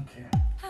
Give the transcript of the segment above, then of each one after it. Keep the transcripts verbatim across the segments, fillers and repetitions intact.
Okay.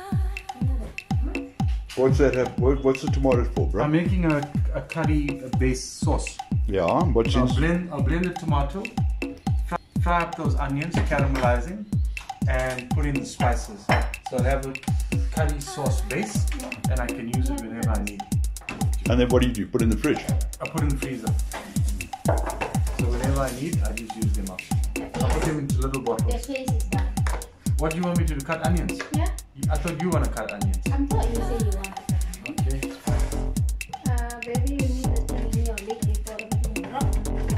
What's that? Have, what, what's the tomatoes for, bro? I'm making a, a curry-based sauce. Yeah. What's I'll in? blend, I'll blend the tomato, fry, fry up those onions, caramelizing, and put in the spices. So I'll have a curry sauce base, and I can use it whenever I need. And then what do you do? Put it in the fridge? I put it in the freezer. So whenever I need, I just use them up. I'll put them into little bottles. The face is done. What do you want me to do? Cut onions? Yeah? I thought you want to cut onions. I thought you said you want. Okay. Uh, baby, you need to tell me your leg before everything drops.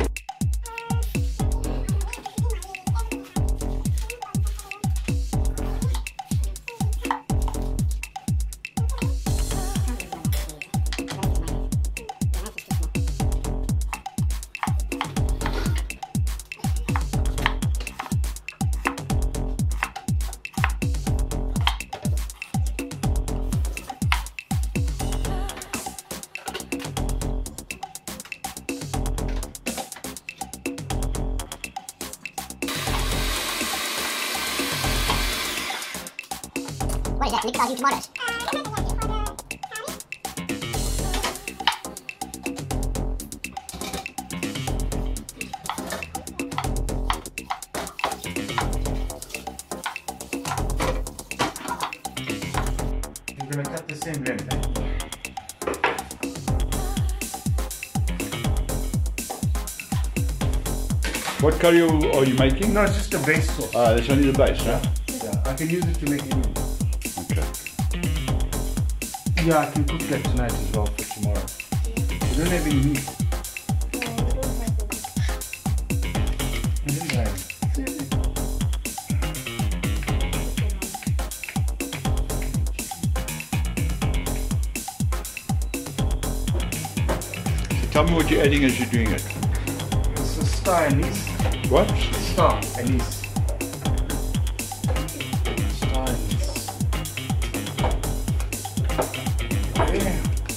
What is that? Liquidizing tomatoes? You're going to cut the same length, eh? What curry are you making? No, it's just a base sauce. Ah, that's only the base, huh? Yeah, I can use it to make anything. Okay. Yeah, I can cook that tonight as well for tomorrow. We don't have any meat. No, we don't have it. So tell me what you're adding as you're doing it. It's a star anise. What? Star anise. Star anise. Okay.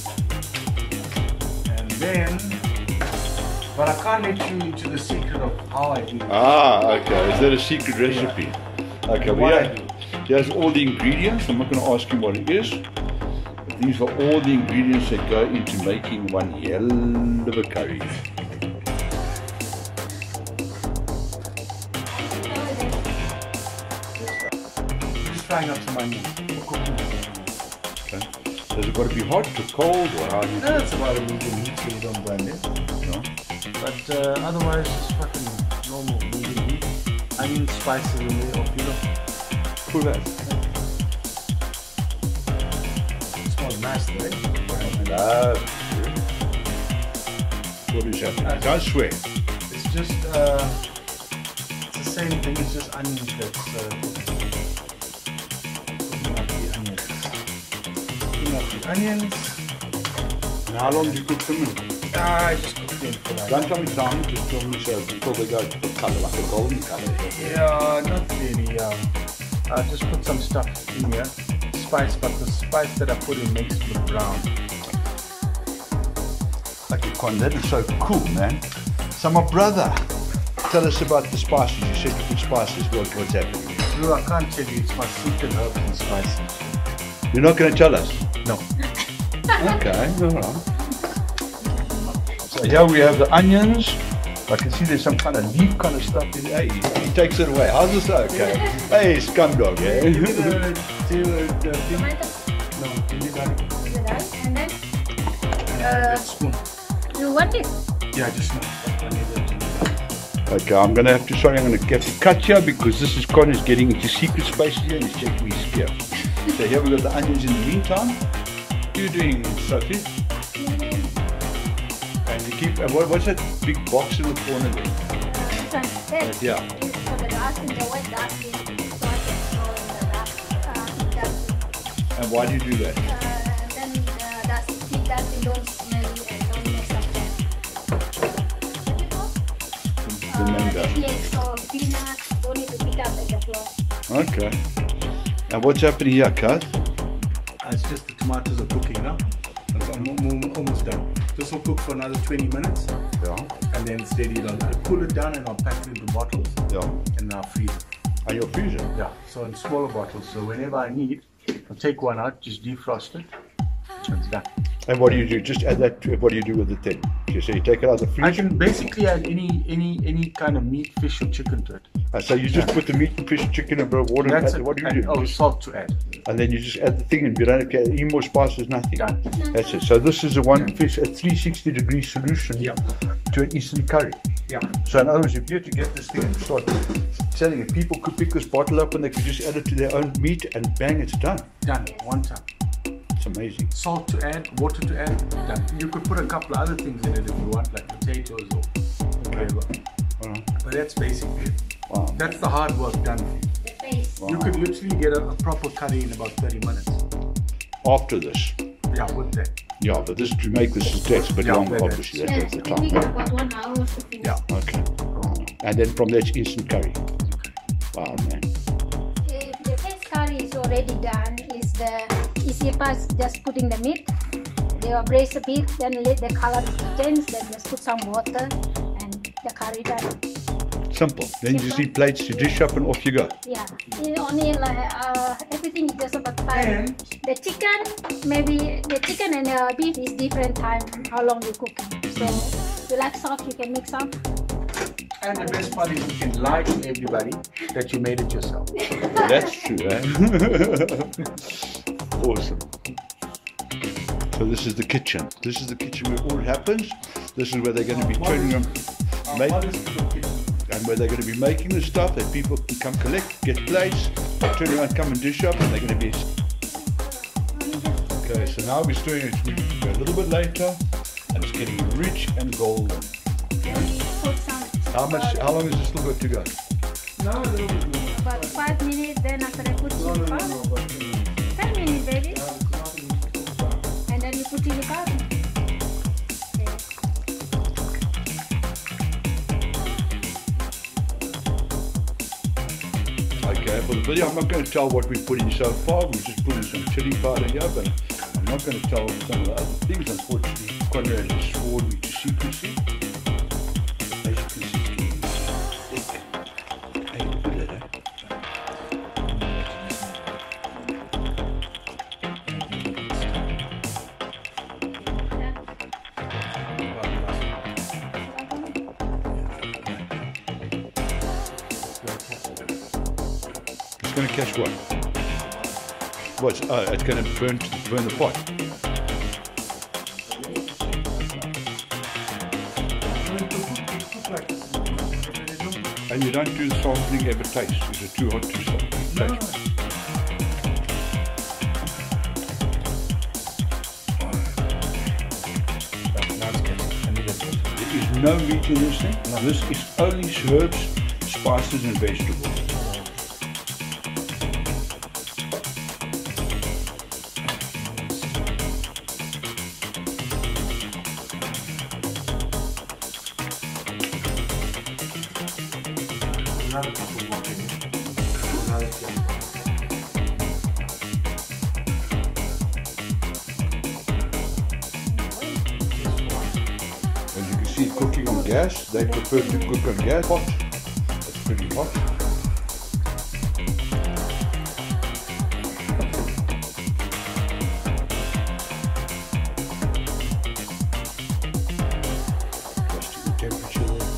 And then, but I can't let you into the secret of how I do it. Ah, okay. Is that a secret recipe? Okay, What well, I yeah. do. Here's all the ingredients. I'm not going to ask you what it is. But these are all the ingredients that go into making one hell of a curry. Just frying up some onions for cooking. Okay. Does it got to be hot or cold or how do you do That's about a medium heat so you don't burn it. it? No? But uh, otherwise, it's fucking normal medium heat. Onion spices in there, or you know, Cool that. it smells nice, right? Love. What is happening? Don't swear. It's just, uh, it's the same thing, it's just onions that's uh, cooking up the onions. Cooking up the onions. And how long do you cook them in? Ah, I just cook them for like, Don't tell me time, just tell me so until they go to the colour, like a golden colour. yeah, not really, um, I'll just put some stuff in here, spice, but the spice that I put in makes it look brown. Okay, Con, that is so cool, man. So my brother, tell us about the spices. You said you put spices. What, what's happening? Blue, I can't tell you, it's my secret herbs and spices. You're not going to tell us? No. Okay, all right. So here we have the onions. I can see there's some kind of leaf kind of stuff in there. Hey, he, he takes it away. How's this okay? Hey, scumdog, eh? Give me the, the, the thing. Tomato, No, give me that. the rice, and then That spoon. you want it? Yeah, just now. I need that. Okay, I'm going to have to, sorry, I'm going to have to cut here because this is Con is getting into secret space here and he's checking his gear. So here we've got the onions in the meantime. What are you doing, Sophie? And you keep, uh, what, what's that big box in the corner there? That's Yeah. for the dust and the wet dust in, so I can throw in the dust, uh, dust. And why do you do that? Uh, then uh, dust, keep dust and don't smell and don't mess up that. The mango. Uh, flakes or peanuts don't need to pick up at the floor. Okay. And what's happening here, Kaz? Uh, it's just the tomatoes are cooking now. I'm, I'm, I'm almost done. This will cook for another twenty minutes Yeah. and then it's ready. I'll, I'll cool it down and I'll pack it into bottles Yeah. and I'll freeze it. And you'll freeze it. Yeah, so in smaller bottles. So whenever I need, I'll take one out, just defrost it, and it's done. And what do you do? Just add that. To, what do you do with it then? You say you take it out of the I freezer. can basically add any any any kind of meat, fish, or chicken to it. Uh, so you just put the meat, and fish, chicken, and water. That's and it. what do you and, do? Oh, salt to add. And then you just add the thing, and you don't have to add any more spices, nothing. Done. That's it. So this is a one fish, a three sixty degree solution Yeah. to an Eastern curry. Yeah. So in other words, if you had to get this thing and start selling it, people could pick this bottle up and they could just add it to their own meat, and bang, it's done. Done. One time. It's amazing. Salt to add, water to add. Done. You could put a couple of other things in it if you want, like potatoes or whatever. All right. But that's basically it. Wow. That's the hard work done for you. The face. You could literally get a, a proper curry in about thirty minutes. After this. Yeah, with that. Yeah, but this to make this takes a bit Yeah, longer, but obviously. That Yeah, takes the I think time. about one hour to finish. Yeah. Okay. And then from there it's instant curry. Wow, man. If the face curry is already done, is the easy part just putting the meat. They will braise a bit, then let the color change, then just put some water and the curry done. Simple. Then you just need plates, you dish up, and off you go. Yeah, it only like uh, everything is just about five. And- The chicken, maybe the chicken and the beef is different time how long you cook it. So you like soft, you can mix up. And the best part is you can lie to everybody that you made it yourself. That's true, eh? Awesome. So this is the kitchen. This is the kitchen where all happens. This is where they're going to be turning them, Our make, modest little kitchen. and where they're going to be making the stuff that people can come collect, get plates, turn around, come and dish up, and they're going to be. Okay, so now we're doing it we go a little bit later, and it's getting rich and golden. Then we put some How much? How long is this still got to go? Now a little bit more. about five minutes. Then after I put No, no, chili no, powder, no, but, uh, ten minutes, baby, uh, and then you put chili powder. Okay. Okay, for the video, I'm not going to tell what we put in so far. We're just putting some chili powder here, but I'm not going to tell some of the other things. Unfortunately, Conrad has sworn me to secrecy. As you can see, it's thick. Hey, look at that, eh? It's going to catch what? What's, oh, it's going to burn, burn the pot. And you don't do the salting ever taste. Is it too hot, too salty? Taste. There is no meat in this thing. This is only herbs, spices, and vegetables. Another couple more minutes. Another couple. As you can see, cooking on gas. They prefer to cook on gas. Hot. It's pretty hot. Adjusting the temperature there.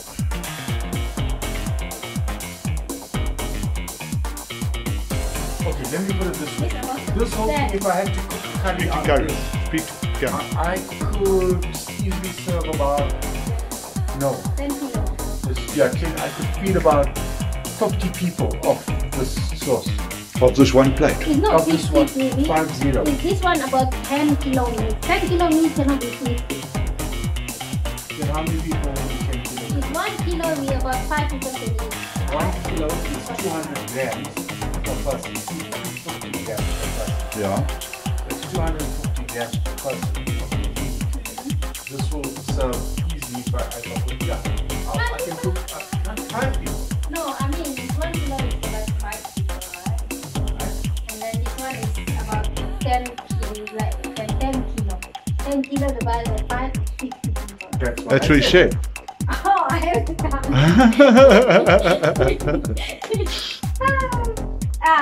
Okay, let me put it this way. This whole thing, if I had to cook a curry Speak to out curry. of this, Speak to camera. I could easily serve about, no, ten kilo. this, yeah, can, I could feed about fifty people off this sauce. Of this one plate. It's not Of this fifty, one, maybe. five zero. Is this one about ten kilo meat? ten kilo meat cannot be fifty. Then how many people will be ten kilos? If one kilo, we about five people can eat. One kilo is two hundred grams per person. fifty grams per person. Yeah. That's two hundred fifty grams per person. This will serve easily for, I thought, yeah, I, I can cook uh, not five people. No, I mean, this one kilo is about five people, right? And then this one is about ten kilo, like ten, ten kilo. ten kilo divided by five, fifty people. That's what, That's I what he said. Oh, I have to count.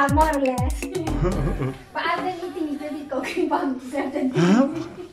more or less. But after eating, it's a bit cooking bomb certain things.